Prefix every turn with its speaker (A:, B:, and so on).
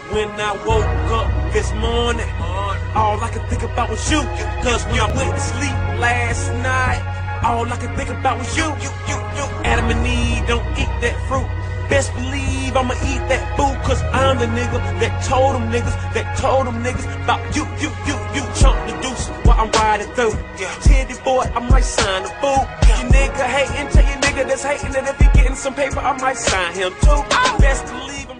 A: When I woke up this morning, all I could think about was you. Cause when I went to sleep last night, all I could think about was you. Adam and Eve don't eat that fruit. Best believe I'ma eat that boo. Cause I'm the nigga that told them niggas about you. Chunk the deuce while I'm riding through. Teddy boy, I might sign a boo. You nigga hating, tell your nigga that's hating that if he getting some paper, I might sign him too. Best believe I'm